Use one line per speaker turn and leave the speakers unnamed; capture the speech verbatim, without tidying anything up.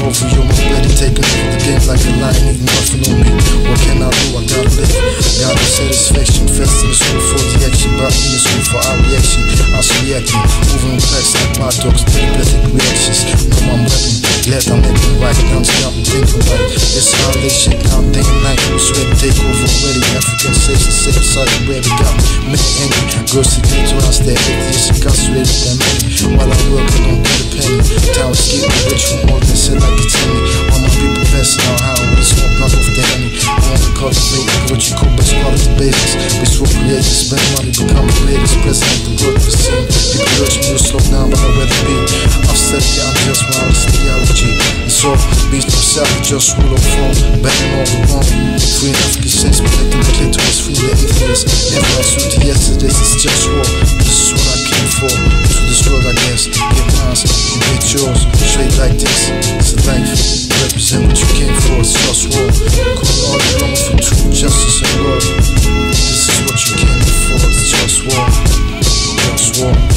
over you, I'm ready, taking over the game like a lion, eating nothing on me. What can I do? I gotta live. Gotta satisfaction, fest in the school for the action, but in the school for our reaction. I was reacting, moving fast like my dogs, telepathic reactions. Know I'm rapping, glad I'm making right. Now I'm thinking right. It's how they shit down day and night. We swear to take over already. African slaves and safe side where we got me angry. Girls to get to us, they're atheists, incarcerated, they're many. While I'm working on get a penny. Town skip, rich from more than said like it's me. All my people passing out how we smoke, knock off the henny. I want to cultivate what you call best quality basis. We swap creators, spend money, become the greatest. President the world of the scene. People urge me to slow down, but I'd rather be. I've said it, I'm just my honest theology. And so, beast himself, just rule of fall, banging all the wrong. Free in African sense, protecting the clitoris, free the atheists. Never answer to yesterday's, it's just war. This is what I came for. To this world, I guess. Get mine, you get yours. Straight like this, it's a life. Represent what you came for, it's just war. Call all you long for truth, justice, and love. This is what you came for, it's just war. Just war.